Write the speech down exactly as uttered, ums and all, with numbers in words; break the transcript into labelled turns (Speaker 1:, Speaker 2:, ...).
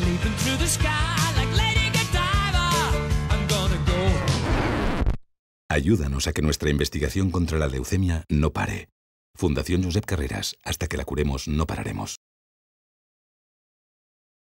Speaker 1: leaping through the sky like Lady Godiva. I'm gonna go.
Speaker 2: Ayúdanos a que nuestra investigación contra la leucemia no pare. Fundación Josep Carreras. Hasta que la curemos, no pararemos.